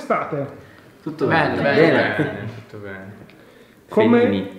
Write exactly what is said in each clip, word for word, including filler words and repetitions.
state? Tutto bene, bene, bene, bene. Tutto bene. Come...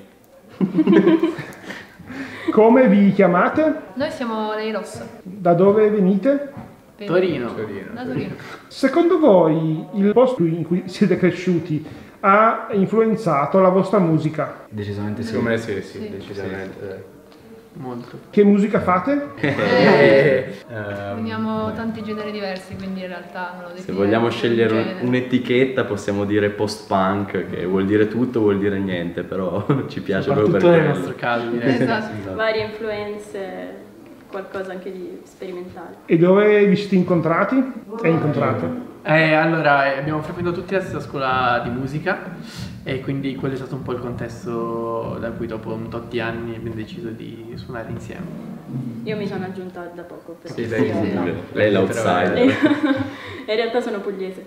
Come vi chiamate? Noi siamo Lei Rossa. Da dove venite? Torino. Torino. Da Torino. Secondo voi il posto in cui siete cresciuti ha influenzato la vostra musica? Decisamente sì. Secondo me sì, sì, sì, decisamente. Molto. Che musica fate? Eh, uniamo tanti generi diversi, quindi in realtà non lo Se vogliamo scegliere un'etichetta possiamo dire post-punk, che vuol dire tutto, vuol dire niente, però ci piace proprio per quello. quello. Nel nostro caso, direi. Esatto. Esatto. Varie influenze, qualcosa anche di sperimentale. E dove vi siete incontrati? E incontrate? Eh, allora, abbiamo frequentato tutti la stessa scuola di musica e quindi quello è stato un po' il contesto da cui dopo un tot di anni abbiamo deciso di suonare insieme. Io mi sono aggiunta da poco perché Sì, lei, sì, lei, lei è l'outsider. in realtà sono pugliese.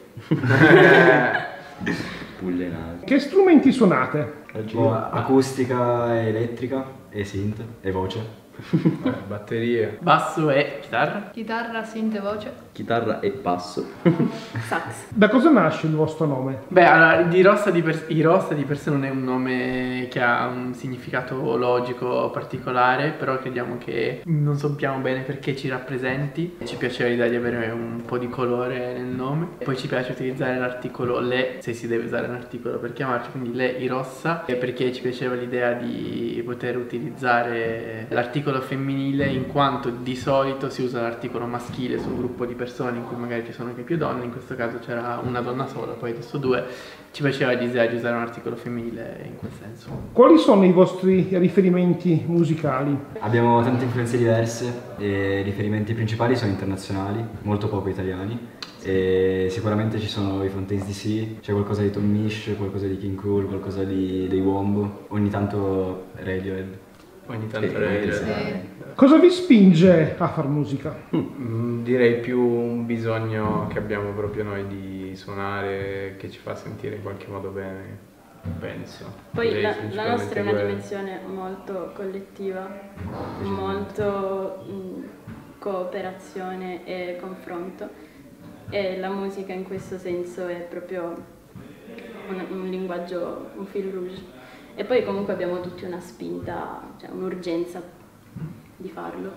Puglia in alto. Che strumenti suonate? Oh, acustica, elettrica e synth e voce. Batterie. Basso e chitarra. Chitarra, synth e voce. Chitarra e basso. Sax. Da cosa nasce il vostro nome? Beh, allora, di Rossa di per, i Rossa di per sé non è un nome che ha un significato logico particolare, però crediamo che non sappiamo bene perché ci rappresenti. Ci piaceva l'idea di avere un po' di colore nel nome. Poi ci piace utilizzare l'articolo le, se si deve usare un articolo per chiamarci, quindi le i Rossa, perché ci piaceva l'idea di poter utilizzare l'articolo femminile, in quanto di solito si usa l'articolo maschile su un gruppo di persone in cui magari ci sono anche più donne. In questo caso c'era una donna sola, poi adesso due. Ci piaceva l'idea di usare un articolo femminile in quel senso. Quali sono i vostri riferimenti musicali? Abbiamo tante influenze diverse e i riferimenti principali sono internazionali, molto poco italiani. E sicuramente ci sono i Fontaines D C, c'è qualcosa di Tom Misch, qualcosa di King Cruel, qualcosa di, dei Wombo, ogni tanto Radiohead. Ogni tanto Sì, Radiohead. Sì. Cosa vi spinge a far musica? Mm, direi più un bisogno che abbiamo proprio noi di suonare, che ci fa sentire in qualche modo bene, penso. Poi Direi la, la nostra è principalmente una quello. dimensione molto collettiva, molto mh, cooperazione e confronto, e la musica in questo senso è proprio un, un linguaggio, un fil rouge. E poi comunque abbiamo tutti una spinta, cioè un'urgenza di farlo.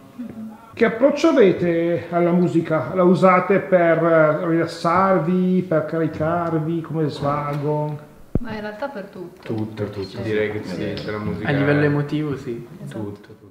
Che approccio avete alla musica? La usate per rilassarvi, per caricarvi, come svago? Ma in realtà per tutto. Tutto, tutto. Direi che sì, c'è la musica. A livello emotivo sì. Esatto. Tutto, tutto.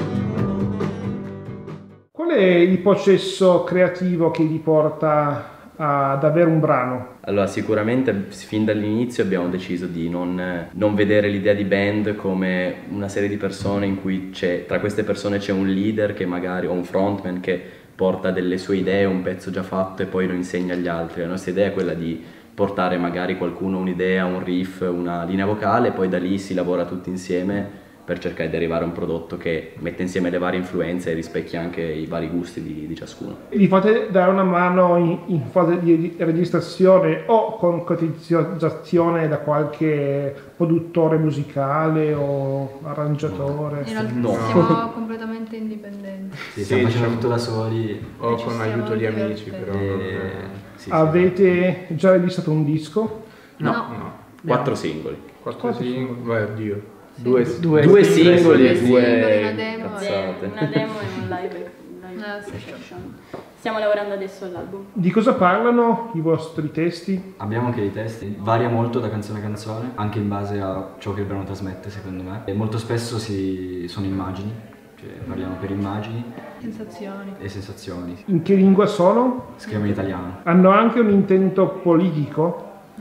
Qual è il processo creativo che vi porta ad avere un brano? Allora, sicuramente fin dall'inizio abbiamo deciso di non, non vedere l'idea di band come una serie di persone in cui c'è, tra queste persone c'è un leader che magari, o un frontman che porta delle sue idee, un pezzo già fatto e poi lo insegna agli altri. La nostra idea è quella di portare magari qualcuno un'idea, un riff, una linea vocale, e poi da lì si lavora tutti insieme per cercare di arrivare a un prodotto che mette insieme le varie influenze e rispecchia anche i vari gusti di, di ciascuno. Vi fate dare una mano in, in fase di registrazione o concretizzazione da qualche produttore musicale o arrangiatore? In realtà No. siamo completamente indipendenti. Sì, stiamo Sì, facendo diciamo- tutto da soli. O ci con stiamo aiuto di amici, divertendo. però. E... non- sì, sì. Avete già registrato un disco? No. No. Quattro singoli. Quattro Quanti singoli. Beh, oddio. Due, due, Due singoli, singoli e Due singoli, due una demo. cazzate. Una demo e un live, un live Ah, sì. session. Stiamo lavorando adesso all'album. Di cosa parlano i vostri testi? Abbiamo anche dei testi, varia molto da canzone a canzone, anche in base a ciò che il brano trasmette secondo me. E molto spesso si... sono immagini, cioè parliamo per immagini Sensazioni. e sensazioni. In che lingua sono? Scriviamo in italiano. Hanno anche un intento politico,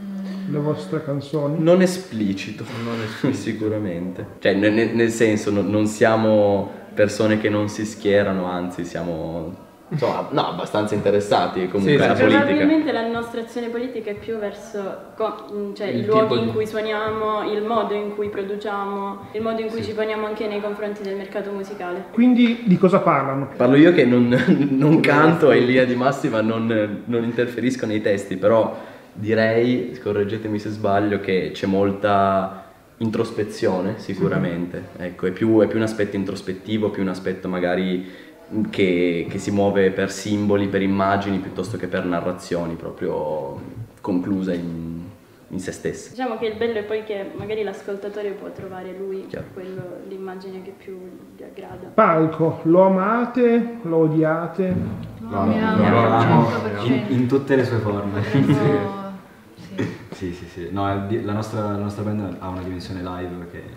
le vostre canzoni? Non esplicito, sicuramente. Cioè, nel, nel senso, no- non siamo persone che non si schierano, anzi siamo insomma, no, abbastanza interessati comunque Sì, alla sì, politica. Probabilmente la nostra azione politica è più verso co- cioè, Il i luoghi tipo di- in cui suoniamo, il modo in cui produciamo, il modo in cui Sì. ci poniamo anche nei confronti del mercato musicale. Quindi di cosa parlano? Parlo io che non, non canto e in linea di massima non, non interferisco nei testi, però direi, correggetemi se sbaglio, che c'è molta introspezione sicuramente, ecco, è più, è più un aspetto introspettivo, più un aspetto magari che, che si muove per simboli, per immagini, piuttosto che per narrazioni proprio concluse in, in se stesse. Diciamo che il bello è poi che magari l'ascoltatore può trovare lui Chiaro. quello, l'immagine che più gli aggrada. Palco, lo amate? Lo odiate? Lo amiamo no, al no, cento per In, cento. in tutte le sue forme. Potremmo- sì. Sì, sì, sì. No, è di- la nostra, la nostra band ha una dimensione live che,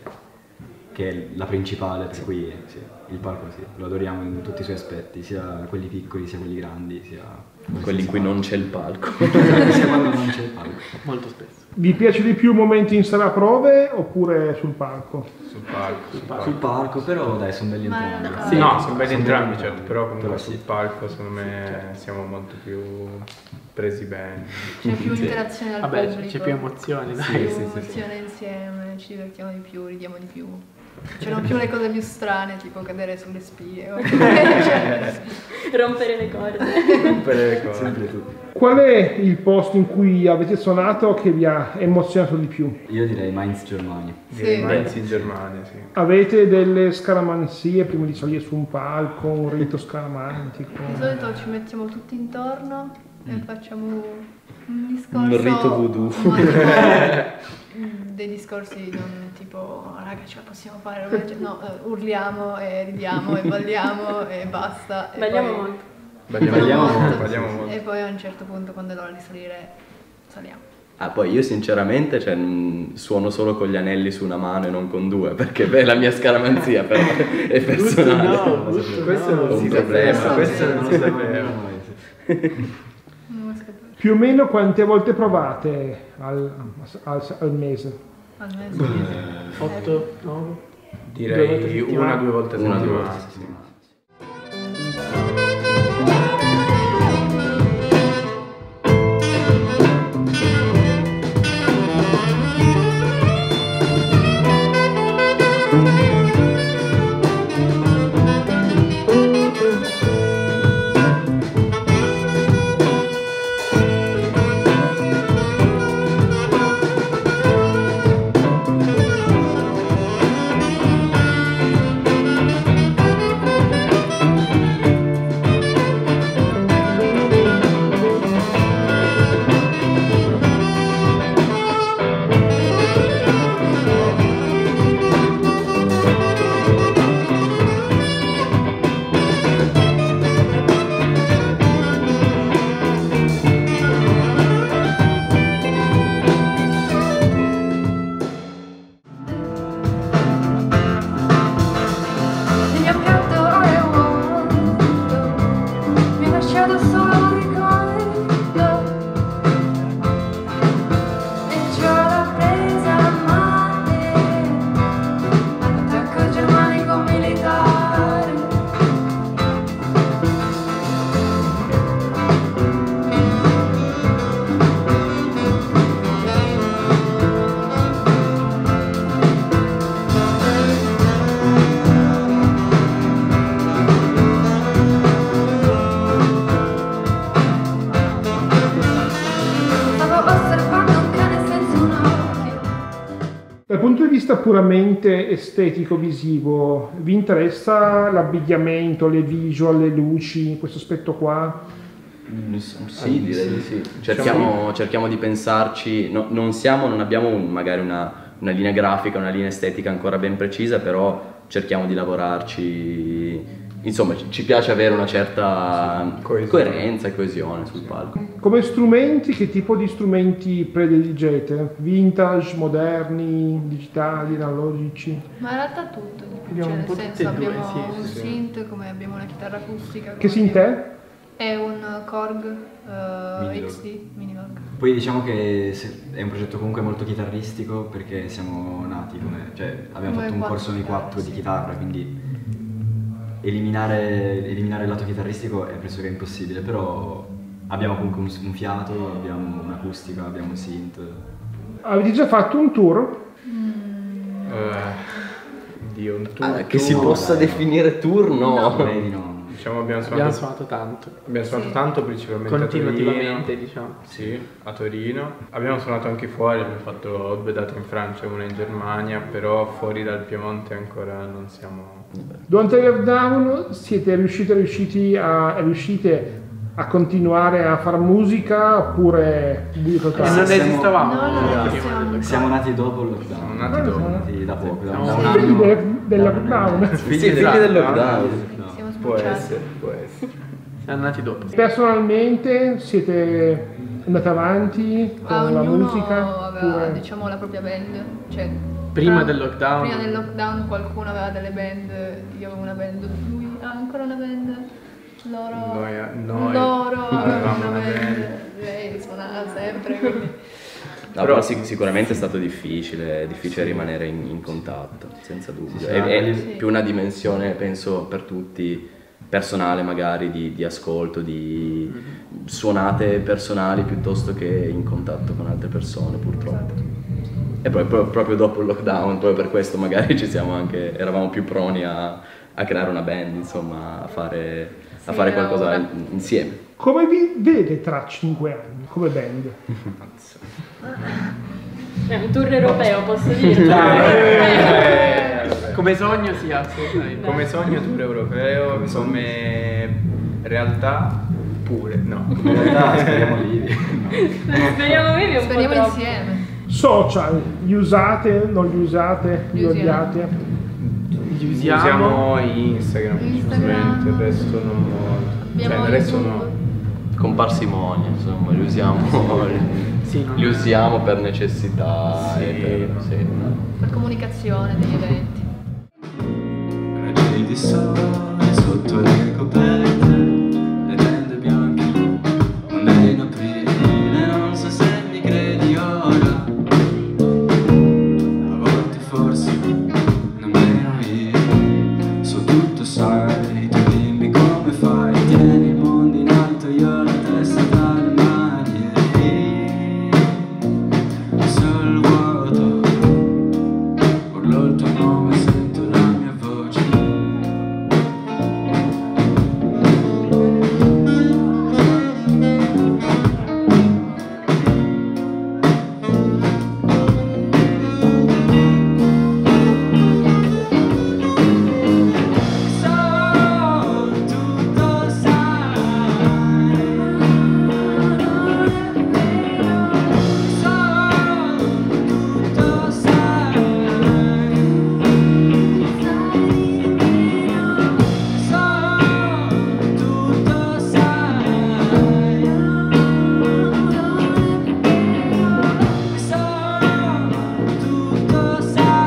che è la principale, per cui sì, il palco sì, lo adoriamo in tutti i suoi aspetti, sia quelli piccoli, sia quelli grandi, sia Quelli in cui non c'è il palco. sia quando non c'è il palco. Molto spesso. Vi piace di più momenti in sala prove oppure sul palco? Sul palco. Sul palco. Sul palco, però dai, sono belli Ma entrambi. no. Sì, no, sono belli Sono entrambi, belli certo, però comunque Però sul sì. palco secondo me siamo molto più presi bene. C'è più Sì. interazione al Vabbè, pubblico. c'è più emozione, dai. Più Sì, sì, sì, emozione insieme, ci divertiamo di più, ridiamo di più. C'erano più le cose più strane, tipo cadere sulle spie. o- cioè, Rompere le corde. Per le cose. Sempre tu. Qual è il posto in cui avete suonato che vi ha emozionato di più? Io direi Mainz Germania. Direi Sì. Mainz in Germania, sì. Avete delle scaramanzie prima di salire su un palco, un rito scaramantico? Di solito ci mettiamo tutti intorno e facciamo un discorso. Un rito voodoo. ma tipo, mm, dei discorsi non tipo, "Oh, raga, ce la possiamo fare, no, eh, urliamo e ridiamo e balliamo e basta. E Balliamo poi- molto. Balliamo Balliamo molto, molto, balliamo E molto. poi a un certo punto, quando è l'ora di salire, saliamo. Ah, poi io sinceramente cioè, mh, suono solo con gli anelli su una mano e non con due, perché beh, la mia scaramanzia però è personale. Questo non Un si problema. sapeva, questo non si sapeva. Non riesco a- Più o meno quante volte provate al, al- al mese? Al mese. otto, nove. Direi una o due volte a Una o due settimana. volte a settimana. punto di vista puramente estetico-visivo, vi interessa l'abbigliamento, le visual, le luci, questo aspetto qua? Sì, direi di sì. Cerchiamo, cerchiamo di pensarci, no, non siamo, non abbiamo un- magari una, una linea grafica, una linea estetica ancora ben precisa, però cerchiamo di lavorarci. Insomma, ci- ci piace avere una certa Coesione. coerenza e coesione sul palco. Come strumenti, che tipo di strumenti prediligete? Vintage, moderni, digitali, analogici? Ma in realtà tutto, Abbiamo cioè un nel po' senso tutte e due, abbiamo sì, un sì. synth, come abbiamo una chitarra acustica. Che come synth abbiamo- è? È un Korg eh, Minilog. X D, Minilog. Poi diciamo che se- è un progetto comunque molto chitarristico perché siamo nati come, cioè abbiamo Come fatto un quattro corso di chitarre, quattro di sì. chitarra, quindi eliminare, eliminare il lato chitarristico è pressoché impossibile, però abbiamo comunque un, un fiato, abbiamo un'acustica, abbiamo un synth. Avete già fatto un tour? Eh, Dio, un tour, Ah, che si tour, possa dai. definire tour, no. Direi di no. Diciamo abbiamo Abbiamo suonato, suonato tanto, abbiamo suonato Sì. tanto principalmente a continuativamente Torino. diciamo. Sì, a Torino. Abbiamo suonato anche fuori, abbiamo fatto due date in Francia e una in Germania, però fuori dal Piemonte ancora non siamo... Durante il lockdown siete riusciti, riusciti a, riuscite a continuare a fare musica oppure buio E totale? non siamo- esistevamo No, non prima esistavamo. del lockdown. Siamo nati dopo il Siamo lockdown. nati dopo. Siamo nati da poco, da, Siamo da un figli anno. del- del da un lockdown. annetto. Figli, Sì, figli esatto. del lockdown. No, Siamo può sbocciati. essere, può essere. Siamo nati dopo. Personalmente siete andati avanti con Ah, la ognuno musica? aveva oppure- diciamo la propria band, cioè Prima tra- del lockdown. Prima del lockdown qualcuno aveva delle band, io avevo una band, lui ha ancora una band, loro, Noi- noi loro avevano avevamo una una band, band. lei suonava sempre, quindi No, però sic- sicuramente è stato difficile, è difficile rimanere in, in contatto, senza dubbio. Sì, È, è sì. più una dimensione, penso, per tutti, personale magari, di, di ascolto, di suonate personali piuttosto che in contatto con altre persone, purtroppo. E poi pro- proprio dopo il lockdown, poi per questo magari ci siamo anche, eravamo più proni a, a creare una band, insomma, a fare, a Sì, fare era qualcosa ora. in- insieme. Come vi vede tra cinque anni come band? È un tour europeo, posso dirlo? Eh, Come sogno sì, assolutamente. Come sogno tour europeo, come realtà pure, no. In realtà speriamo vivi. Speriamo vivi un speriamo po' troppo. insieme. Social, li usate, non li usate, li Li usiamo. odiate? Li usiamo. Usiamo Instagram Instagram. principalmente, il resto non molto. Abbiamo Cioè, il resto YouTube. no. Con parsimonia, insomma, li usiamo, Sì, non- li usiamo per necessità Sì. e per... sì. Per comunicazione degli eventi. Raggi di sole sotto le coperte, le tende bianche, onde in aprile, non so se mi credi ora. A volte forse nemmeno io, so tutto sai, tu dimmi come fai, tieni il mondo in alto, io la testa dalle mani e lì, sul vuoto, urlo il tuo nome, sento la mia voce. So, tutto sai. So, tutto sai. So, tutto sai. So, tutto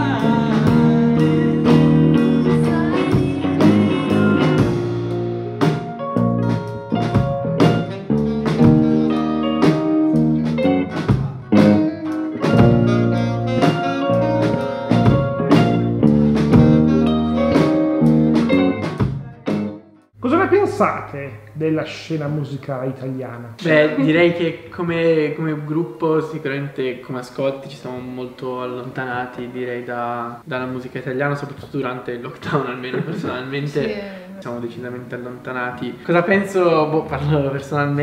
Cosa ne pensate della scena musicale italiana? Beh, direi che come, come gruppo, sicuramente come ascolti ci siamo molto allontanati, direi, da- dalla musica italiana, soprattutto durante il lockdown, almeno personalmente. Sì. Siamo decisamente allontanati. Cosa penso? Boh, parlo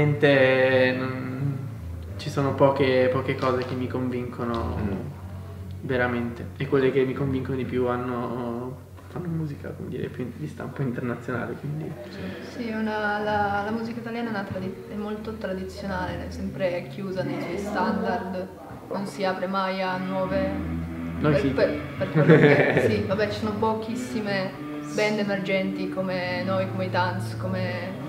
personalmente, non- ci sono poche, poche cose che mi convincono veramente. E quelle che mi convincono di più hanno fanno musica, come dire, più di stampo internazionale, quindi sì, una, la, la musica italiana è, una tradi- è molto tradizionale, è sempre chiusa nei suoi standard, non si apre mai a nuove. Noi per, sì. per, per quello che, sì, vabbè, ci sono pochissime band emergenti come noi, come i Tans, come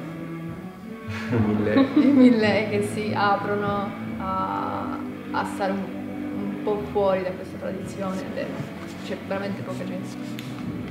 Mille. i Mille, che si aprono a, a stare un, un po' fuori da questa tradizione, ed è- c'è veramente poca gente.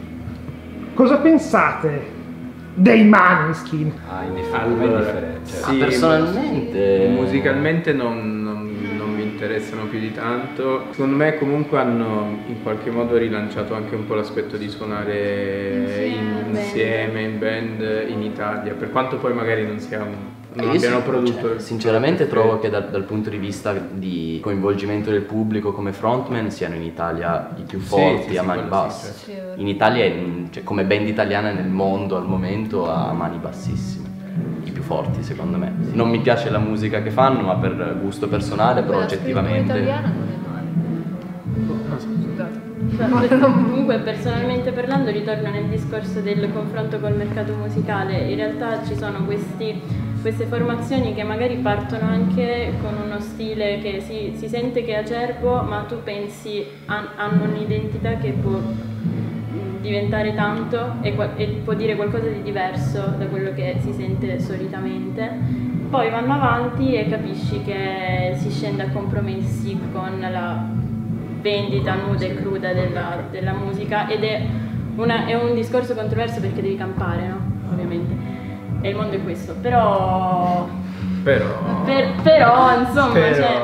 Cosa pensate dei Maneskin? Ah, indifferente. Allora, Cioè, Ah, personalmente- musicalmente non, non- non mi interessano più di tanto. Secondo me comunque hanno in qualche modo rilanciato anche un po' l'aspetto di suonare Insieme, in- insieme in band in Italia, per quanto poi magari non siamo non Io abbiano sin- prodotto. cioè, sinceramente trovo che dal, dal punto di vista di coinvolgimento del pubblico come frontman siano in Italia i più Sì, forti sì, a sì, mani quello basse. sì, Sì, è vero. In Italia, è- cioè, come band italiana nel mondo al momento, a mani bassissime. I più forti secondo me. Non mi piace la musica che fanno, ma per gusto personale, però La scrittura oggettivamente. italiana non è male. Scusate. Cioè, comunque personalmente parlando ritorno nel discorso del confronto col mercato musicale. In realtà ci sono questi, queste formazioni che magari partono anche con uno stile che si, si sente che è acerbo, ma tu pensi han- hanno un'identità che può mh, diventare tanto e, qua- e può dire qualcosa di diverso da quello che si sente solitamente. Poi vanno avanti e capisci che si scende a compromessi con la vendita nuda e cruda della, della musica, ed è, una- è un discorso controverso perché devi campare, no? Ovviamente. E il mondo è questo, però. Però per- però, insomma, Però- cioè.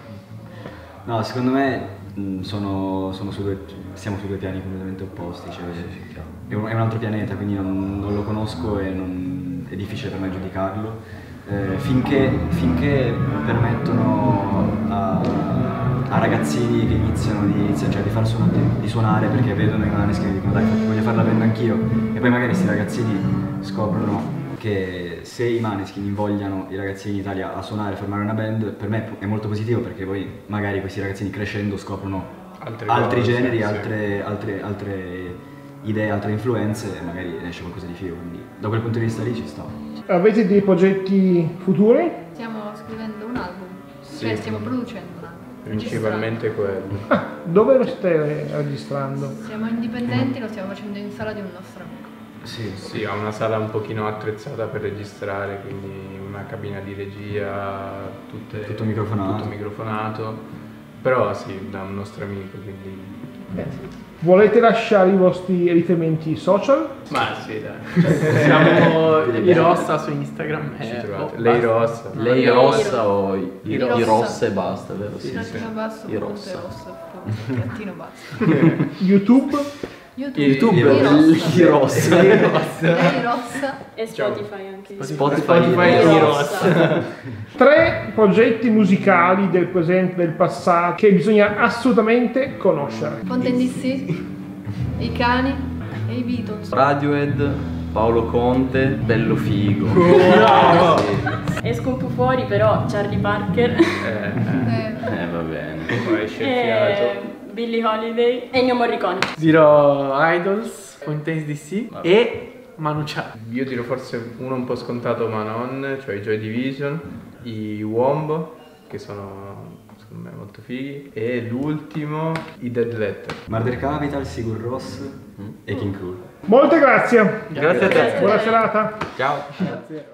No, secondo me mh, sono, sono su due, siamo su due piani completamente opposti, cioè, è, un, è un altro pianeta, quindi non, non lo conosco e non- è difficile per me giudicarlo. Eh, finché, finché permettono a, a ragazzini che iniziano di, iniziano, cioè, di, far suona- di, di suonare perché vedono i Maneskin e dicono dai voglio fare la band anch'io, e poi magari questi ragazzini scoprono che se i Maneskin invogliano i ragazzini in Italia a suonare e formare una band, per me è molto positivo, perché poi magari questi ragazzini crescendo scoprono Altre altri cose, generi, sì. altre, altre, altre idee, altre influenze, e magari esce qualcosa di figo, quindi da quel punto di vista lì ci sta. Avete dei progetti futuri? Stiamo scrivendo un album, Sì. cioè stiamo producendo un album. principalmente quello. Ah, dove lo state registrando? Siamo indipendenti, lo stiamo facendo in sala di un nostro amico. Sì, Sì, ha una sala un pochino attrezzata per registrare, quindi una cabina di regia, tutte- Tutto microfonato. tutto microfonato. Però sì, da un nostro amico, quindi. Volete lasciare i vostri riferimenti social? Ma sì, dai. Cioè, siamo i Rossa su Instagram. Ci e- trovate. oh, Lei basta. Rossa. Lei Lei rossa o i, I i rossa. rossa e basta, vero? Sì. Trattino basso, I punto rossa. e rosso, punto, trattino basso. YouTube? YouTube, YouTube, i rossa. i rossa. Lei Rossa. Lei rossa. E Spotify anche. Spotify, Spotify i i rossa. Rossa. Tre progetti musicali del presente e del passato che bisogna assolutamente conoscere. Fontaine D C, i cani e i Beatles. Radiohead, Paolo Conte, bello figo. No. Sì. Esco un po' fuori, però Charlie Parker, Eh, Eh, Eh, va bene. poi esce il e fiato. Billie Holiday e Ennio Morricone. Dirò Idols, Fontaine D C e Manu Chao. Io dirò forse uno un po' scontato ma non, cioè i Joy Division, i Wombo, che sono secondo me molto fighi, e l'ultimo i Dead Letter. Murder Capital, Sigur Rós e King Cruel. Molte grazie. Grazie a te. Buona serata. Ciao. Grazie.